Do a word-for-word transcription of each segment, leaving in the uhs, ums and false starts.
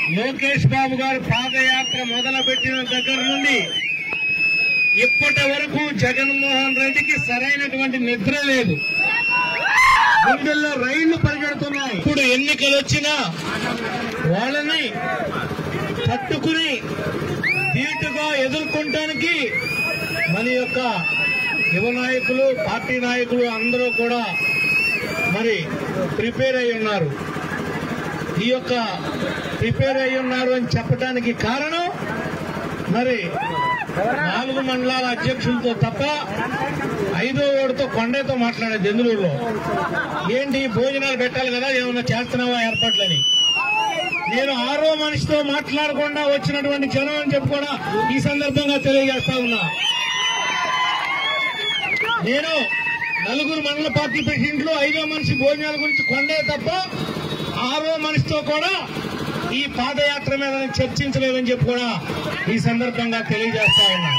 లోకేష్ బాబు గారు పాదయాత్ర మొదలుపెట్టిన దగ్గర నుండి ఇప్పటి వరకు జగన్మోహన్ రెడ్డికి సరైనటువంటి నిద్ర లేదు. గుండెల్లో రైళ్లు పరిగెడుతున్నాయి. ఇప్పుడు ఎన్నికలు వచ్చినా వాళ్ళని తట్టుకుని ధీటుగా ఎదుర్కొనడానికి మన యొక్క యువ నాయకులు, పార్టీ నాయకులు అందరూ కూడా మరి ప్రిపేర్ అయి ఉన్నారు. ఈ యొక్క ప్రిపేర్ అయి ఉన్నారు అని చెప్పడానికి కారణం మరి నాలుగు మండలాల అధ్యక్షులతో తప్ప ఐదో ఓడితో కొండతో మాట్లాడేది దెందులూరులో. ఏంటి భోజనాలు పెట్టాలి కదా, ఏమన్నా చేస్తున్నావా ఏర్పాట్లని. నేను ఆరో మనిషితో మాట్లాడకుండా వచ్చినటువంటి జనం అని చెప్పి కూడా ఈ సందర్భంగా తెలియజేస్తా ఉన్నా. నేను నలుగురు మండల పార్టీ ప్రెసిడెంట్లు ఐదో మనిషి భోజనాల గురించి కొండే తప్ప ఆరో మనిషితో కూడా ఈ పాదయాత్ర మీద చర్చించలేదని చెప్పి కూడా ఈ సందర్భంగా తెలియజేస్తా ఉన్నా.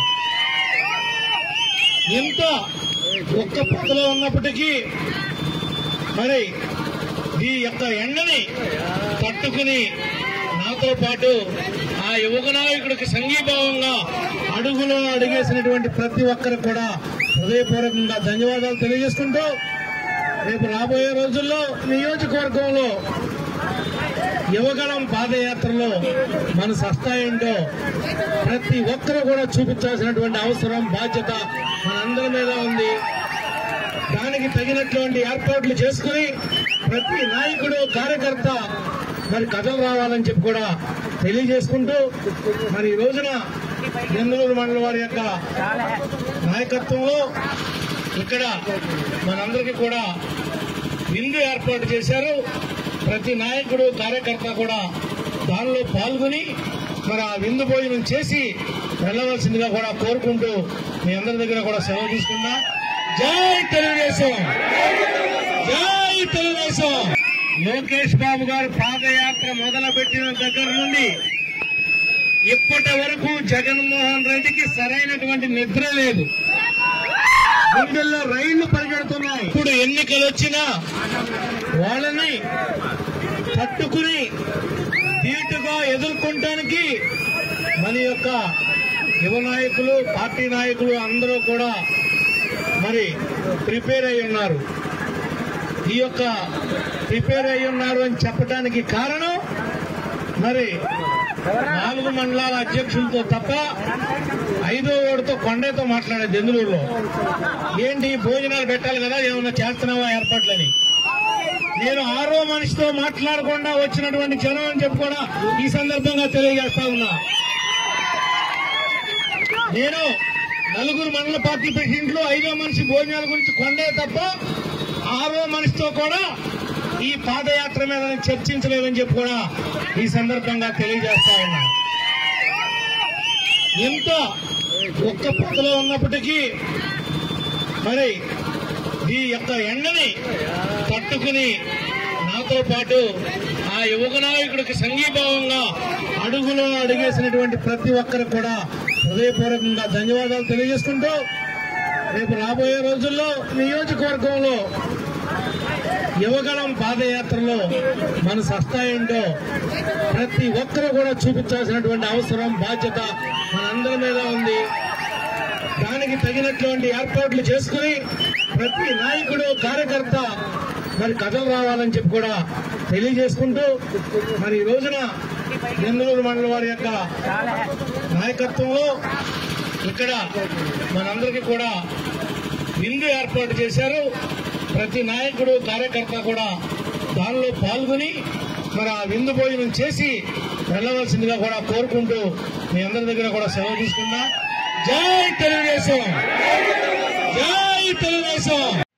ఎంత ఒక్క పొదలో ఉన్నప్పటికీ మరి ఈ యొక్క ఎండని తట్టుకుని నాతో పాటు ఆ యువక నాయకుడికి సంఘీభావంగా అడుగులో అడుగేసినటువంటి ప్రతి ఒక్కరికి కూడా హృదయపూర్వకంగా ధన్యవాదాలు తెలియజేసుకుంటూ రేపు రాబోయే రోజుల్లో నియోజకవర్గంలో యువగళం పాదయాత్రలో మన సత్తా ఏంటో ప్రతి ఒక్కరూ కూడా చూపించాల్సినటువంటి అవసరం, బాధ్యత మనందరి మీద ఉంది. దానికి తగినటువంటి ఏర్పాట్లు చేసుకుని ప్రతి నాయకుడు, కార్యకర్త మరి కథలు రావాలని చెప్పి కూడా తెలియజేసుకుంటూ మరి ఈ రోజున దెందులూరు మండలం వారి యొక్క నాయకత్వంలో ఇక్కడ మనందరికీ కూడా విందు ఏర్పాటు చేశారు. ప్రతి నాయకుడు, కార్యకర్త కూడా దానిలో పాల్గొని మరి ఆ విందు భోజనం చేసి వెళ్లవలసిందిగా కూడా కోరుకుంటూ మీ అందరి దగ్గర కూడా సెలవు తీసుకున్నా. జై తెలుగుదేశం, జై తెలుగుదేశం. లోకేష్ బాబు గారు పాదయాత్ర మొదలుపెట్టిన దగ్గర నుండి ఇప్పటి వరకు జగన్మోహన్ రెడ్డికి సరైనటువంటి నిద్ర లేదు. గుండెల్లో రైళ్లు పరిగెడుతున్నాయి. ఇప్పుడు ఎన్నికలు వచ్చినా వాళ్ళని తట్టుకుని ధీటుగా ఎదుర్కొనడానికి మన యొక్క యువ నాయకులు, పార్టీ నాయకులు అందరూ కూడా మరి ప్రిపేర్ అయి ఉన్నారు. ఈ యొక్క ప్రిపేర్ అయి ఉన్నారు అని చెప్పడానికి కారణం మరి నాలుగు మండలాల అధ్యక్షులతో తప్ప ఐదో ఓడితో కొండతో మాట్లాడేది దెందులూరులో. ఏంటి భోజనాలు పెట్టాలి కదా, ఏమన్నా చేస్తున్నావా ఏర్పాట్లని. నేను ఆరో మనిషితో మాట్లాడకుండా వచ్చినటువంటి జనం అని చెప్పి కూడా ఈ సందర్భంగా తెలియజేస్తా ఉన్నా. నేను నలుగురు మండల పార్టీ ప్రెసిడెంట్లు ఐదో మనిషి భోజనాల గురించి కొండే తప్ప ఆరో మనిషితో కూడా ఈ పాదయాత్ర మీద చర్చించలేదని చెప్పి కూడా ఈ సందర్భంగా తెలియజేస్తా ఉన్నా. ఎంత ఒక్క పొదలో ఉన్నప్పటికీ మరి ఈ యొక్క ఎండని తట్టుకుని నాతో పాటు ఆ యువక నాయకుడికి సంఘీభావంగా అడుగులో అడుగేసినటువంటి ప్రతి ఒక్కరికి కూడా హృదయపూర్వకంగా ధన్యవాదాలు తెలియజేసుకుంటూ రేపు రాబోయే రోజుల్లో నియోజకవర్గంలో యువగళం పాదయాత్రలో మన సత్తా ఏంటో ప్రతి ఒక్కరూ కూడా చూపించాల్సినటువంటి అవసరం, బాధ్యత మనందరి మీద ఉంది. దానికి తగినటువంటి ఏర్పాట్లు చేసుకుని ప్రతి నాయకుడు, కార్యకర్త మరి కథలు రావాలని చెప్పి కూడా తెలియజేసుకుంటూ మరి ఈ రోజున దెందులూరు మండలం వారి యొక్క నాయకత్వంలో ఇక్కడ మనందరికీ కూడా విందు ఏర్పాటు చేశారు. ప్రతి నాయకుడు, కార్యకర్త కూడా దానిలో పాల్గొని మరి ఆ విందు భోజనం చేసి వెళ్లవలసిందిగా కూడా కోరుకుంటూ మీ అందరి దగ్గర కూడా సెలవు తీసుకున్నా. జై తెలుగుదేశం, జై తెలుగుదేశం.